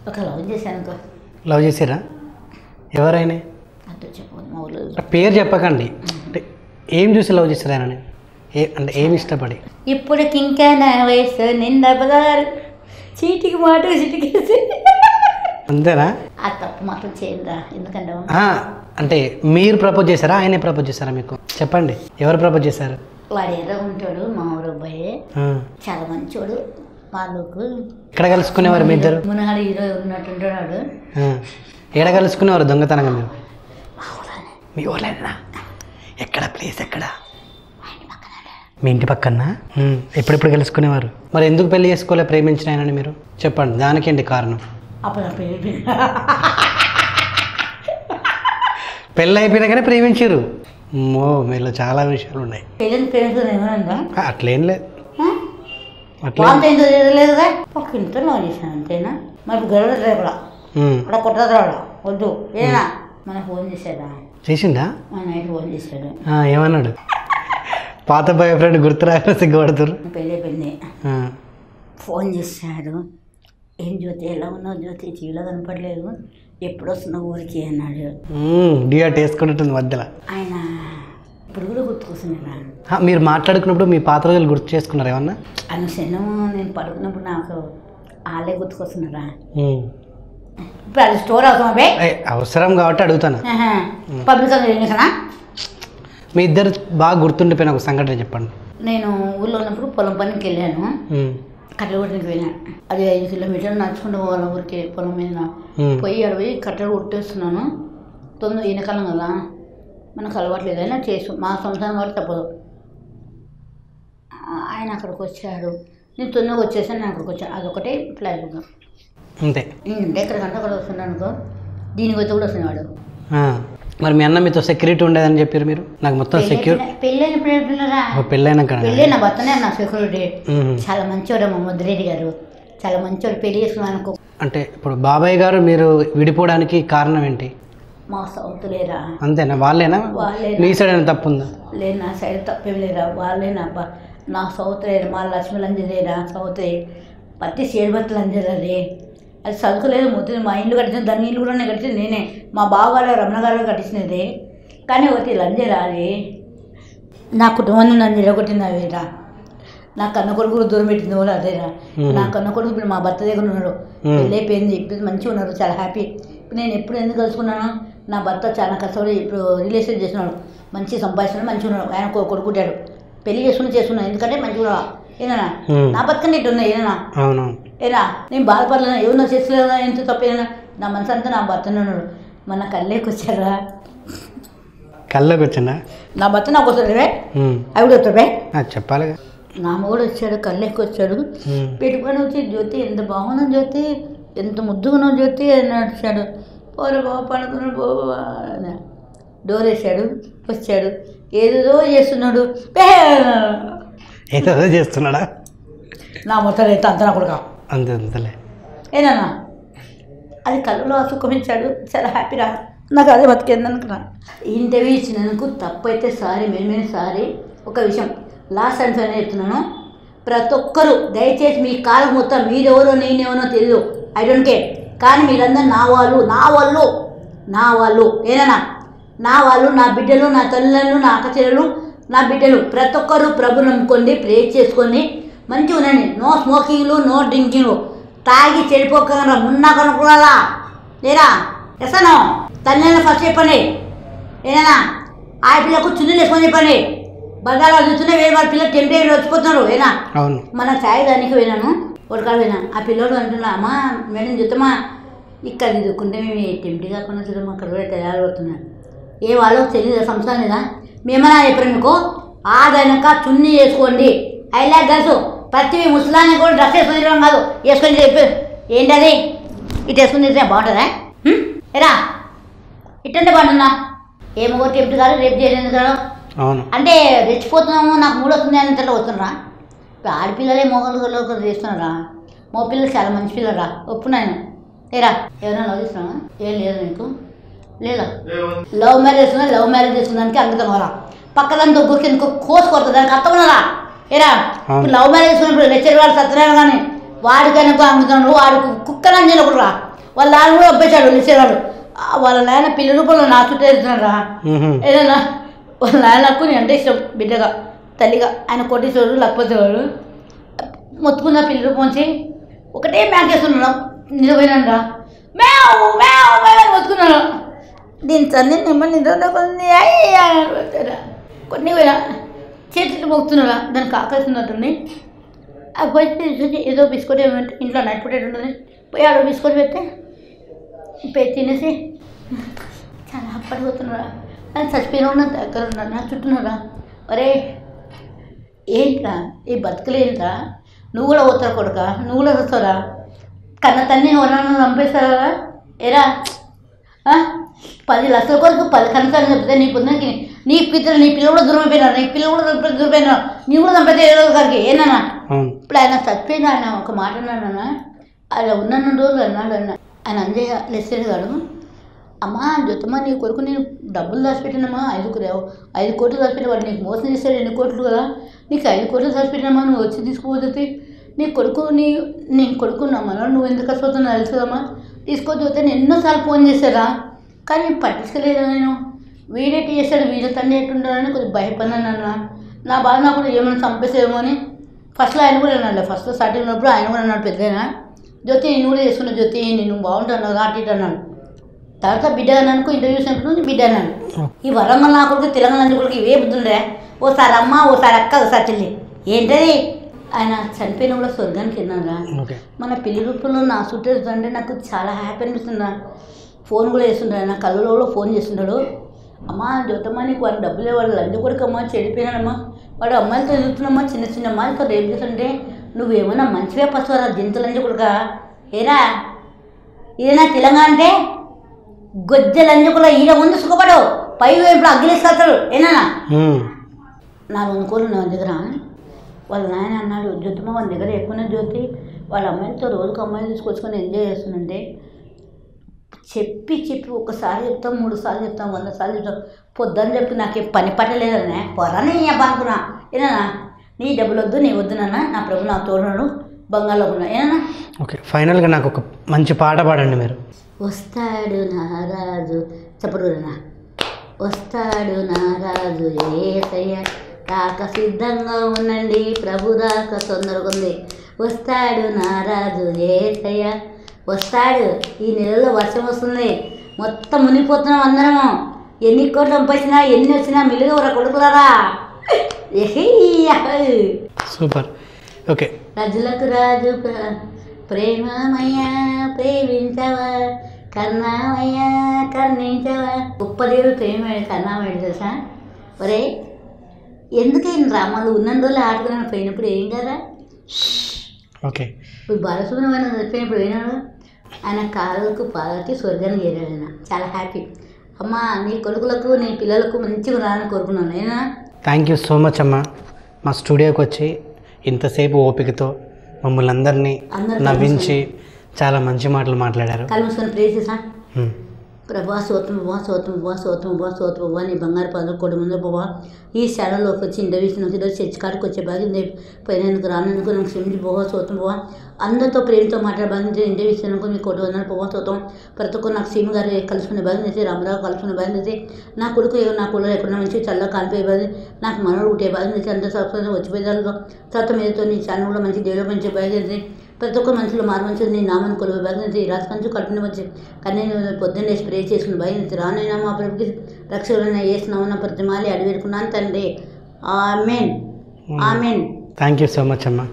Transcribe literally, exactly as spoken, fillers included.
ఒక లవ్ చేశాను. లవ్ చేసారా? ఎవరైనా అంటే చెప్పదు మా ఊళ్ళో. పేరు చెప్పకండి. అంటే ఏం చూసి లవ్ చేశారు ఆయన? ఏ అంటే ఏమి ఇష్టపడి? ఇప్పుడు ఇంకా నా వయసు నిండా పదారు చీటికి మాట చిటికేసి అంతేనా? ఆ తప్పు మాత్రం చేయండిరా. ఎందుకంటే అంటే మీరు ప్రపోజ్ చేశారా, ఆయనే ప్రపోజ్ చేశారా మీకు? చెప్పండి, ఎవరు ప్రపోజ్ చేశారు? వాడు ఏదో ఉంటాడు మా ఊరు అబ్బాయి, చాలా మంచోడు. వాళ్ళకు ఎక్కడ కలుసుకునేవారు మీ ఇద్దరు? మునగాడు హీరో ఉన్నట్టుంటాడు. ఎక్కడ కలుసుకునేవారు దొంగతనంగా మీరు? మీ ఊర్లేనా? ఎక్కడ ప్లేస్ ఎక్కడ? మీ ఇంటి పక్కన. ఎప్పుడెప్పుడు కలుసుకునేవారు? మరి ఎందుకు పెళ్లి చేసుకోలే ప్రేమించిన ఆయనని మీరు? చెప్పండి, దానికేంటి కారణం? అప్పుడు పెళ్ళి అయిపోయినా కానీ ప్రేమించారు. మో మీలో చాలా విషయాలు ఉన్నాయి. పెళ్ళి ప్రేమించడం ఏమైనా అట్లేం లేదు. అట్లా లేదుగా ఒక ఇంట్లో లవ్ చేశాను అంతేనా. మరి గొడవ రేపడా అక్కడ కొట్టదా వద్దు ఏనా. మన ఫోన్ చేశాడా? చేసిందా? మా నైట్ ఫోన్ చేశాడు. ఏమన్నాడు? పాత బాయ్ ఫ్రెండ్ గుర్తురాక సిగ్గుపడుతురు. పెళ్ళి పెళ్ళి ఫోన్ చేశాడు. ఏం జ్యోతి ఎలా ఉన్నావు జ్యోతి, చీలో కనపడలేదు, ఎప్పుడు వస్తున్నావు ఊరికి అన్నాడు. డిఆర్ట్ వేసుకుంటుంది మధ్యలో. ఆయన ఇప్పుడు కూడా గుర్తుకొస్తున్నాడు. మీరు మాట్లాడుకున్నప్పుడు మీ పాత రోజులు గుర్తు చేసుకున్నారు ఏమన్నా? అనుసెను నేను పడుకున్నప్పుడు నాకు వాళ్ళే గుర్తుకొస్తున్నారా. ఇప్పుడు అది స్టోర్ అవసరం అవసరం కాబట్టి అడుగుతాను. పబ్లిక్ మీ ఇద్దరు బాగా గుర్తుండిపోయిన ఒక సంఘటన చెప్పండి. నేను ఊళ్ళో ఉన్నప్పుడు పొలం పనికి వెళ్ళాను, కట్టెలు కొట్టడానికి వెళ్ళాను. అది ఐదు కిలోమీటర్లు నడుచుకుంటూ పోవాలి ఊరికి. పొలం మీద పోయి అక్కడ పోయి కట్టెలు కొట్టేస్తున్నాను. తొందర ఈనకాలం కదా మనకు అలవాటు లేదైనా చేసు మా సంవత్సరం కాబట్టి తప్పదు. ఆయన అక్కడికి వచ్చాడు, నేను తొందరగా వచ్చేసాను. నేను అక్కడికి వచ్చాను, అదొకటే ఫ్లాగ్ అంతే. నేను ఎక్కడికంటే అక్కడ వస్తున్నాను అనుకో, దీనికి వచ్చి కూడా వస్తున్నాడు. మరి మీ అన్న మీతో సెక్యూరిటీ ఉండేదని చెప్పారు మీరు. నాకు మొత్తం సెక్యూరిటీ పెళ్ళైన పెళ్ళైనా పెళ్ళైన భర్తనే నా సెక్యూరిటీ. చాలా మంచివాడు మా ముద్రెడ్డి గారు, చాలా మంచివాడు. పెళ్లి చేసుకున్నాను అనుకో. అంటే ఇప్పుడు బాబాయ్ గారు మీరు విడిపోవడానికి కారణం ఏంటి? మా సౌత్ లేరా. అంతేనా? వాళ్ళేనా? మీ సైడ్ అయినా తప్పు ఉందా? లేదు, నా సైడ్ తప్పేం లేరా. వాళ్ళేనా అబ్బా. నా సౌత్ లేరు, మా లక్ష్మి లంజలేరా సౌత్ పత్తి చేడుబత్తి లంజలే. అది చదువుకోలేదు ముద్దు. మా ఇల్లు కట్టిన దాని ఇల్లు కూడా నేను కట్టింది నేనే. మా బావగారు రమణ గారు కట్టించినది. కానీ ఒకటి లంజరా అది నా కుటుంబం లంజరా కొట్టింది అవేరా. నా కన్న కొడుకు దూరం పెట్టింది కూడా అదేరా. నా కన్న కొడుకు ఇప్పుడు మా భర్త దగ్గర ఉన్నాడు, పెళ్ళి అయిపోయింది, ఇప్పుడు మంచిగా ఉన్నారు, చాలా హ్యాపీ. ఇప్పుడు నేను ఎప్పుడు ఎందుకు కలుసుకున్నాను, నా భర్త చాలా కష్టపడి ఇప్పుడు రిలేషన్ చేస్తున్నాడు, మంచి సంపాదిస్తున్నాడు, మంచిగా ఉన్నాడు. ఆయన కొడుకుంటాడు, పెళ్లి చేసుకుని చేస్తున్నాను. ఎందుకంటే మంచిగా ఏనా నా బతుకని ఇటు ఉన్నాయి ఏనా ఏనా. నేను బాధపడలేనా, ఎవరినో చేసుకోలేదా, ఎంత తప్పేనా. నా మనసు అంతా నా భర్తనే ఉన్నాడు. మన కళ్ళేకి వచ్చారా, కళ్ళకి వచ్చా నా భర్త నాకు వస్తాడు, అవి కూడా వస్తాడే చెప్పాలి. నా మొగుడు వచ్చాడు, కళ్ళెక్కి వచ్చాడు, పెట్టుకొని వచ్చి జ్యోతి ఎంత బాగున్నావు జ్యోతి, ఎంత ముద్దుగున్నావు జ్యోతి అని నడిచాడు. పోరా బాబు పడుకున్నాడు బాబా అని డోర్ వేసాడు, వచ్చాడు, ఏదేదో చేస్తున్నాడు. ఏదో చేస్తున్నాడా? నా మొత్తం అయితే అంత నా కొడుక అంతే అంతలే ఏనా. అది కళ్ళలో సుఖమించాడు, చాలా హ్యాపీరా. నాకు అదే బతికేంది అనుకున్నా. ఇంటర్వ్యూ ఇచ్చినందుకు తప్పు అయితే సారీ, మెయిన్ సారీ. ఒక విషయం లాస్ట్ అండ్ ఫైనల్ చెప్తున్నాను, ప్రతి ఒక్కరూ దయచేసి మీ కాలం మొత్తం మీరెవరో నేనెవరో తెలియదు, ఐ డోంట్ కేర్, కానీ మీరందరూ నా వాళ్ళు, నా వాళ్ళు, నా వాళ్ళు ఏనా, నా వాళ్ళు, నా బిడ్డలు, నా తల్లులను, నా అక్క చెల్లెలు, నా బిడ్డలు, ప్రతి ఒక్కరూ ప్రభుని నమ్ముకోండి, ప్రే చేసుకొని మంచిగా ఉండండి. నో స్మోకింగ్లు, నో డ్రింకింగ్లు, తాగి చెడిపోకుండా మున్నా కనుక్కున్నారా లేరా. ఎసనో తల్లిని ఫస్ట్ చెప్పండి ఏనా. ఆ పిల్లకు చున్నీలు వేసుకొని చెప్పండి. బజార్లో చూస్తూనే వేరే వాళ్ళ పిల్లలు టెంపరేచర్ వచ్చిపోతున్నారు ఏనా. మన ఛాయ్ దానికి పోయినాను, ఉడకాలు పోయినాను. ఆ పిల్లోడు అంటున్నా, అమ్మా మేడం చూద్దామా ఇక్కడ దిద్దుకుంటే మేము టెంపరీ కాకుండా చూద్దాం, అక్కడ కూడా తయారు పడుతున్నాను. ఏ వాళ్ళు తెలియదు, సంస్థ లేదా మేమన్నా చెప్పారు మీకు. ఆదనక చున్నీ వేసుకోండి. ఐ లైక్ గర్ల్స్, ప్రతి ముసలాన్ని కూడా డ్రెస్ వేసుకొని తిరగడం కాదు, వేసుకొని చెప్పి ఏంటది ఇటు వేసుకుని తిరిగితే బాగుంటుందా ఎరా. ఇట్టంటే బాగుంటుందా? ఏమో టెంపరీ కాదు, రేపు చేయలేదు కదా అంటే రెచ్చిపోతున్నాము, నాకు మూడు వస్తుంది అని ఇంతలో వస్తున్నారా. ఇప్పుడు ఆడపిల్లలే మోగలు చేస్తున్నారా, మో పిల్లలు చాలా మంచి పిల్లరా, ఒప్పున్నాను ఏరా. ఎవరైనా లవ్ చేస్తున్నావా? ఏం లేదు నీకు లేదా? లవ్ మ్యారేజ్ చేస్తున్నా, లవ్ మ్యారేజ్ చేసుకున్నానికి అంకితం అవరా. పక్కదాని దొగ్గురికి ఎందుకు కోసి కొడుతుంది, దానికి అర్థం ఉన్నారా ఏరా. ఇప్పుడు లవ్ మ్యారేజ్ చేసుకున్నప్పుడు లెక్చర్ వాడు సత్యనారాయణ కానీ వాడికైనా అంకితం, వాడు కుక్కలని ఒకటి రా, వాళ్ళ నాన్న కూడా అబ్బాయిచాడు వెళ్ళేసాడు. వాళ్ళ నాయన పిల్ల రూపంలో నా చుట్టూ వెళ్తున్నారా ఏదన్నా వాళ్ళ నాయనకు నేను అంటే ఇష్టం బిడ్డగా తల్లిగా. ఆయన కొట్టేసేవాడు లేకపోతే వాడు మొత్తుకున్న పిల్ల రూపం వచ్చి ఒకటే మ్యాక్ చేస్తున్నాడు. నిజమైనరా మేవ్ మేవ్ మేవ్ మొత్తుకున్నాను. దీని తల్లి మిమ్మల్ని నిద్ర కొంది కొన్ని పోయినా చేతులు మొక్కుతున్నారా దానికి ఆకలిస్తున్నట్టుంది. ఆ పోయి ఏదో బిస్కెట్ ఏమంటే ఇంట్లో నైట్ పొటేట్ ఉంటుంది పోయి ఆడ బిస్కెట్ పెడితే పెట్టి తినేసి చాలా అప్పడిపోతున్నారా అని చచ్చిపోయిన ఉన్న దగ్గర ఉన్నారు నా చుట్టూన్నారా. ఒరే ఏంట్రా ఈ బతుకులేంట్రా నువ్వు కూడా పోతావు కొడుక నువ్వు కూడా వస్తావురా కన్న తన్ని ఎవరన్నా చంపేస్తారా ఏరా పది లక్షల కొరకు పది కన్న తల్లి చెప్తే నీ పొద్దునకి నీ పిల్లలు నీ పిల్లలు కూడా దూరం అయిపోయినారు నీ పిల్లలు కూడా దూరపోయినారు నీ కూడా చంపితే ఏ రోజు గారికి ఏనా ఇప్పుడు ఆయన చచ్చిపోయిన ఆయన ఒక మాట అన్నాడన్నా ఆయన ఉన్న రోజులు అన్నాడు అన్న ఆయన అంజయ్య లెస్సెడ్ గాడు అమ్మా జ్యోతమ్మ నీ కొరకు నేను డబ్బులు దాచిపెట్టినమ్మా ఐదు ఐదు కోట్లు దాచిపెట్టి వాడు నీకు మోసం చేశాడు ఎన్ని కోట్లు కదా నీకు ఐదు కోట్లు దాచిపెట్టినమ్మా నువ్వు వచ్చి తీసుకుపోతే నీ కొడుకు నీ నీ కొడుకు నా మనోడు నువ్వు ఎందుకు కష్టపోతున్నావు తెలుసుదమ్మా తీసుకొచ్చి నేను ఎన్నోసార్లు ఫోన్ చేశారా కానీ పట్టించుకోలేదు నేను వీడేటి చేశాడు వీళ్ళ తండ్రి ఎట్టుంటాడని కొద్దిగా భయపడినాను అన్న నా బాధ నాకు కూడా ఏమైనా చంపేసేమో అని ఫస్ట్లో ఆయన కూడా అన్నాడు ఫస్ట్లో స్టార్టింగ్ ఉన్నప్పుడు ఆయన కూడా అన్నాడు పెద్దయినా జ్యోతి నేను కూడా చేసుకున్నా జ్యోతి నేను బాగుంటాను అటు ఇటు అన్నాడు. తర్వాత బిడ్డ అన్నాను ఇంటర్వ్యూ చేసినప్పుడు బిడ్డ అన్నాను ఈ వరంగల్ నా కొడుకు తెలంగాణ కొడుకు ఇవే బుద్ధుండే ఓసారి అమ్మ ఓసారి అక్క ఓసారి చెల్లి ఏంటది ఆయన చనిపోయిన కూడా స్వర్గానికి వెళ్ళినారా. మన పిల్లి రూపంలో నా చుట్టూ అంటే నాకు చాలా హ్యాపీ అనిపిస్తుందా. ఫోన్ కూడా చేస్తుంటాడు నా కళ్ళలో కూడా ఫోన్ చేస్తున్నాడు అమ్మా జ్యోతమ్మ నీకు వాడు డబ్బులు వాడు లంచ్ కొడుకమ్మా చెడిపోయినాడమ్మా వాడు అమ్మాయిలతో చదువుతున్నామ్మా చిన్న చిన్న అమ్మాయిలతో రేపు చేస్తుంటే నువ్వేమన్నా మంచివే పసువరా జంతు లంచ్ కొడుక ఏరా ఇదేనా తెలంగాణ అంటే గొజ్జె లంచ్ కూడా ఈడ ముందు సుఖపడు పై ఇప్పుడు అగ్గిలేసుకొస్తాడు ఏనా నాలుగు అనుకోలు నా దగ్గర వాళ్ళ నాయన అన్నాడు జ్యోతిమ్మ వాళ్ళ దగ్గర ఎక్కువ జ్యోతి వాళ్ళ అమ్మాయిలతో రోజుకు అమ్మాయిలు తీసుకొచ్చుకొని ఎంజాయ్ చేస్తుందంటే చెప్పి చెప్పి ఒకసారి చెప్తాం మూడు సార్లు చెప్తాం వంద సార్లు చెప్తాం పొద్దున్న చెప్పి నాకేం పని పట్టలేదన్నా పొరనే అబ్బా అనుకున్నా ఏనా నీ డబ్బులు వద్దు నీ వద్దు నాన్న నా ప్రభు నా తోడున్నాడు బంగాల్లో ఉన్నా ఏనా. ఓకే ఫైనల్గా నాకు ఒక మంచి పాట పాడండి మీరు. వస్తాడు నారాజు చెప్పరునా వస్తాడు నారాజు ఏసయ్య రాక సిద్ధంగా ఉండండి ప్రభు రాక తొందరగా ఉంది వస్తాడు నారాజు ఏసయ్య వస్తాడు. ఈ నెలలో వర్షం వస్తుంది మొత్తం మునిగిపోతున్నాం అందరము ఎన్ని కోట్లు పంపించినా ఎన్ని వచ్చినా మిలుగవరా కొడుకులరా. సూపర్. ఓకే రాజులకు రాజు ప్రేమమయ్య ప్రేమించవా కన్నామయ్య కర్ణించవా గొప్ప దేవుడు ప్రేమ కన్నామయ్య తెలుసా. ఒరే ఎందుకైనా డ్రామాలు ఉన్న రోజులు ఆడుకున్నాను పోయినప్పుడు ఏం కదా. ఓకే ఇప్పుడు బాలసుబ్రహ్మణ్యం చనిపోయినప్పుడు పోయినాడు ఆయన కాళ్ళకు పాలకి స్వర్గాన్ని చేరాడు ఆయన చాలా హ్యాపీ. అమ్మ నీ కొడుకులకు నీ పిల్లలకు మంచిగా రాని కోరుకున్నాను అయినా. థ్యాంక్ యూ సో మచ్ అమ్మ మా స్టూడియోకి వచ్చి ఇంతసేపు ఓపికతో మమ్మల్ని అందరినీ నవ్వించి చాలా మంచి మాటలు మాట్లాడారు. కళ్ళు మూసుకొని ప్రే చేసా ప్రభా సోతం బా సోతం బా సోతం బా సోతం బా నీ బంగారు పాదలు కొడు ముందు బాబా ఈ శాలలోకి వచ్చి ఇంటర్వ్యూస్ నుంచి ఈరోజు చర్చి కాడికి వచ్చే బాగా పోయినందుకు రానందుకు నాకు క్షమించి పోవా సోతం పోవా అందరితో ప్రేమతో మాట్లాడే బాగా ఇంటర్వ్యూస్ అనుకో మీ కొడు వందలు పోవా సోతం ప్రతి ఒక్కరు నాకు సీమ గారు కలుసుకునే బాగా అయితే రామరావు కలుసుకునే బాగా అయితే నా కొడుకు నా కొడుకు ఎక్కడన్నా మంచి చల్లగా కాలిపోయే బాగా నాకు మనోడు ఉంటే బాగా అయితే అందరూ సబ్స్క్రైబ్ వచ్చిపోయేదాల్లో తర్వాత మీదతో నీ ఛానల్ కూడా మంచి డెవలప్మెంట్ బాగా అయితే ప్రతి ఒక్క మనుషులు మారు మంచిది నీ నామని కొలువు బాగా రాజు కంచు కడుపుని మంచి కానీ పొద్దున్నే స్ప్రే చేసుకుని భయం రానైనా మా ప్రభుకి రక్షణ వేసినామన్న ప్రతిమాలి అడివేరుకున్నాను తండ్రి amen amen. Thank you so much అమ్మా.